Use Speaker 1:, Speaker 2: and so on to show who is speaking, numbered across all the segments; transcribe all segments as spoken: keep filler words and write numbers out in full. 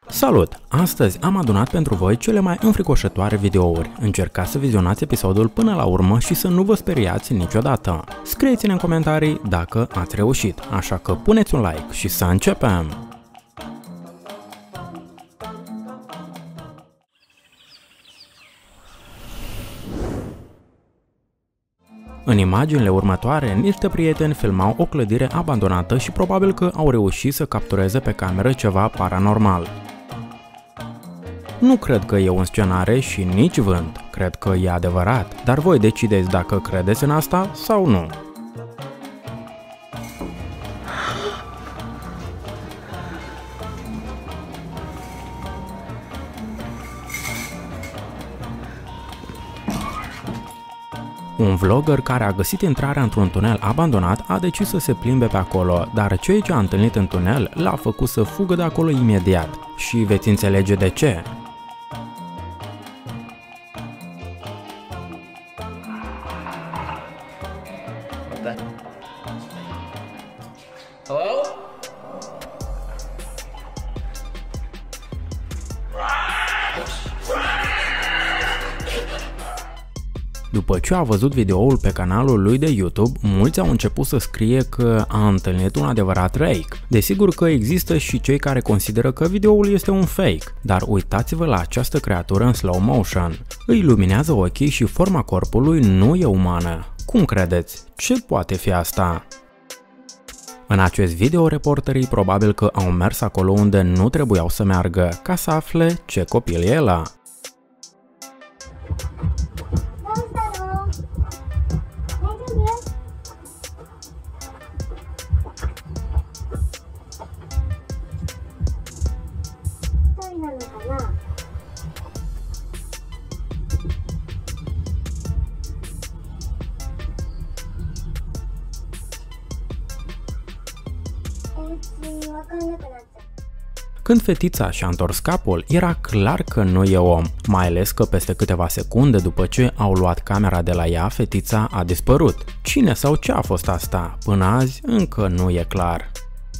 Speaker 1: Salut! Astăzi am adunat pentru voi cele mai înfricoșătoare videouri. Încercați să vizionați episodul până la urmă și să nu vă speriați niciodată. Scrieți-ne în comentarii dacă ați reușit, așa că puneți un like și să începem! În imaginile următoare, niște prieteni filmau o clădire abandonată și probabil că au reușit să captureze pe cameră ceva paranormal. Nu cred că e un scenare și nici vânt, cred că e adevărat, dar voi decideți dacă credeți în asta sau nu. Un vlogger care a găsit intrarea într-un tunel abandonat a decis să se plimbe pe acolo, dar ceea ce a întâlnit în tunel l-a făcut să fugă de acolo imediat. Și veți înțelege de ce.
Speaker 2: Hello?
Speaker 1: După ce a văzut videoul pe canalul lui de YouTube, mulți au început să scrie că a întâlnit un adevărat rake. Desigur că există și cei care consideră că videoul este un fake, dar uitați-vă la această creatură în slow motion. Îi luminează ochii și forma corpului nu e umană. Cum credeți? Ce poate fi asta? În acest video, reporterii probabil că au mers acolo unde nu trebuiau să meargă, ca să afle ce copil e ăla. Când fetița și-a întors capul, era clar că nu e om, mai ales că peste câteva secunde după ce au luat camera de la ea, fetița a dispărut. Cine sau ce a fost asta? Până azi încă nu e clar.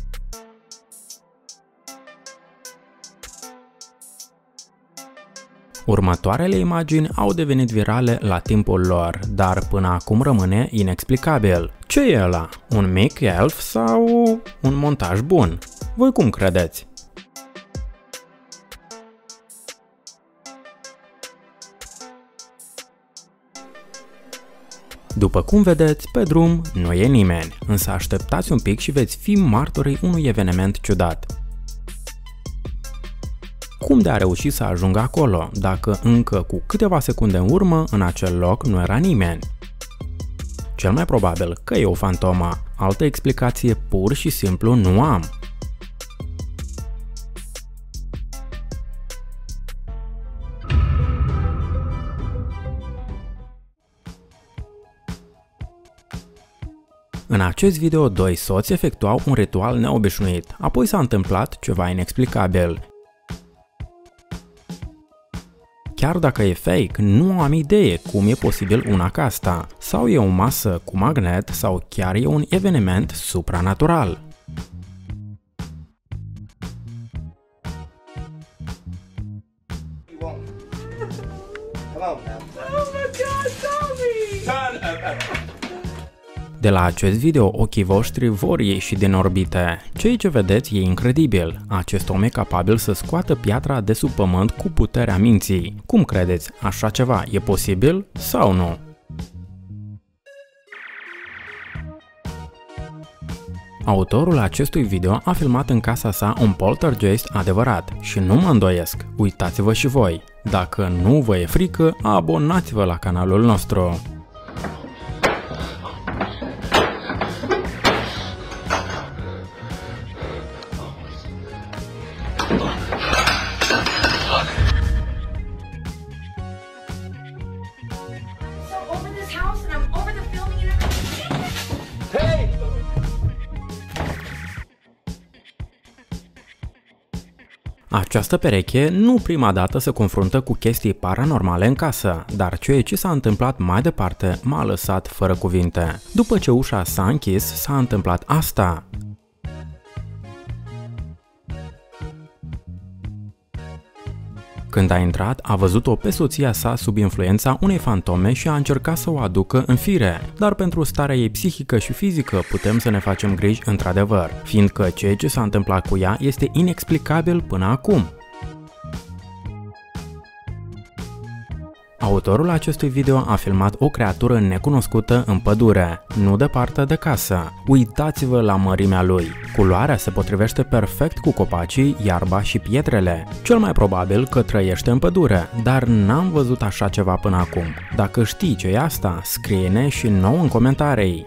Speaker 1: Următoarele imagini au devenit virale la timpul lor, dar până acum rămâne inexplicabil. Ce e ăla? Un mic elf sau un montaj bun? Voi cum credeți? După cum vedeți, pe drum nu e nimeni, însă așteptați un pic și veți fi martorii unui eveniment ciudat. Cum de a reușit să ajungă acolo, dacă încă cu câteva secunde în urmă, în acel loc nu era nimeni? Cel mai probabil că e o fantomă, altă explicație pur și simplu nu am. În acest video, doi soți efectuau un ritual neobișnuit, apoi s-a întâmplat ceva inexplicabil. Chiar dacă e fake, nu am idee cum e posibil una ca asta. Sau e o masă cu magnet, sau chiar e un eveniment supranatural. De la acest video, ochii voștri vor ieși din orbite. Ceea ce vedeți e incredibil. Acest om e capabil să scoată piatra de sub pământ cu puterea minții. Cum credeți, așa ceva e posibil sau nu? Autorul acestui video a filmat în casa sa un poltergeist adevărat și nu mă îndoiesc, uitați-vă și voi. Dacă nu vă e frică, abonați-vă la canalul nostru. Această pereche nu prima dată se confruntă cu chestii paranormale în casă, dar ceea ce s-a întâmplat mai departe m-a lăsat fără cuvinte. După ce ușa s-a închis, s-a întâmplat asta. Când a intrat, a văzut-o pe soția sa sub influența unei fantome și a încercat să o aducă în fire, dar pentru starea ei psihică și fizică putem să ne facem griji într-adevăr, fiindcă ceea ce s-a întâmplat cu ea este inexplicabil până acum. Autorul acestui video a filmat o creatură necunoscută în pădure, nu departe de casă. Uitați-vă la mărimea lui. Culoarea se potrivește perfect cu copacii, iarba și pietrele. Cel mai probabil că trăiește în pădure, dar n-am văzut așa ceva până acum. Dacă știi ce e asta, scrie-ne și nouă în comentarii.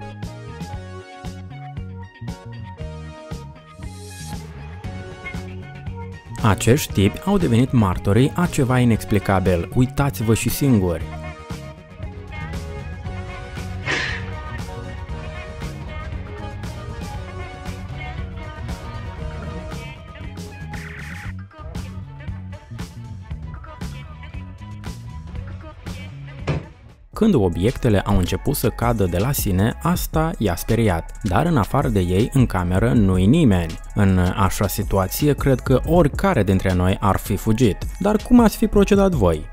Speaker 1: Acești tipi au devenit martorii a ceva inexplicabil, uitați-vă și singuri. Când obiectele au început să cadă de la sine, asta i-a speriat, dar în afară de ei, în cameră, nu-i nimeni. În așa situație, cred că oricare dintre noi ar fi fugit. Dar cum ați fi procedat voi?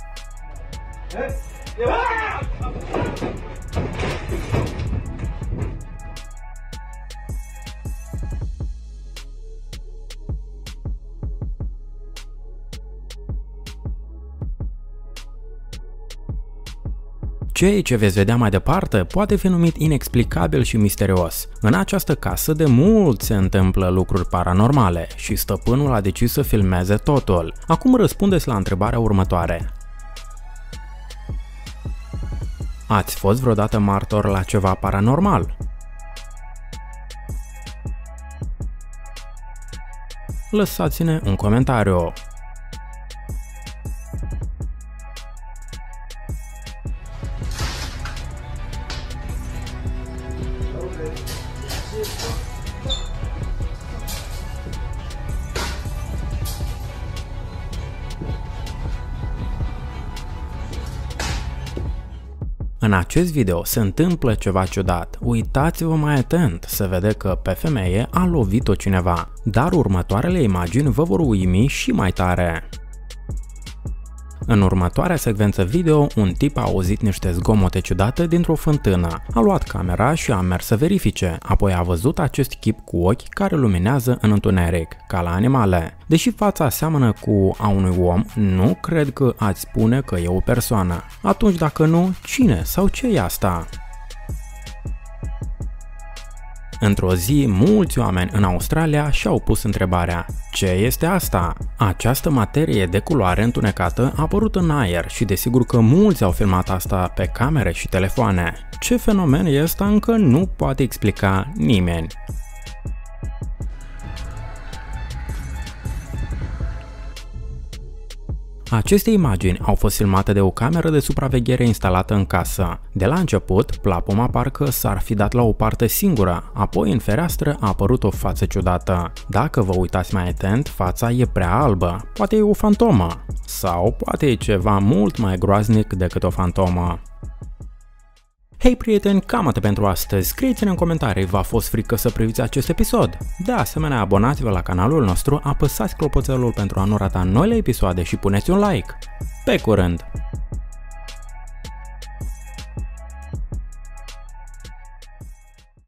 Speaker 1: Ceea ce veți vedea mai departe poate fi numit inexplicabil și misterios. În această casă de mult se întâmplă lucruri paranormale și stăpânul a decis să filmeze totul. Acum răspundeți la întrebarea următoare. Ați fost vreodată martor la ceva paranormal? Lăsați-ne un comentariu. În acest video se întâmplă ceva ciudat. Uitați-vă mai atent să vede că pe femeie a lovit-o cineva, dar următoarele imagini vă vor uimi și mai tare. În următoarea secvență video, un tip a auzit niște zgomote ciudate dintr-o fântână, a luat camera și a mers să verifice, apoi a văzut acest chip cu ochi care luminează în întuneric, ca la animale. Deși fața seamănă cu a unui om, nu cred că ați spune că e o persoană. Atunci dacă nu, cine sau ce e asta? Într-o zi, mulți oameni în Australia și-au pus întrebarea: ce este asta? Această materie de culoare întunecată a apărut în aer și desigur că mulți au filmat asta pe camere și telefoane. Ce fenomen e ăsta încă nu poate explica nimeni. Aceste imagini au fost filmate de o cameră de supraveghere instalată în casă. De la început, plapuma parcă s-ar fi dat la o parte singură, apoi în fereastră a apărut o față ciudată. Dacă vă uitați mai atent, fața e prea albă, poate e o fantomă, sau poate e ceva mult mai groaznic decât o fantomă. Hei prieteni, cam atât pentru astăzi. Scrieți-ne în comentarii, v-a fost frică să priviți acest episod? De asemenea, abonați-vă la canalul nostru, apăsați clopoțelul pentru a nu rata noile episoade și puneți un like. Pe curând!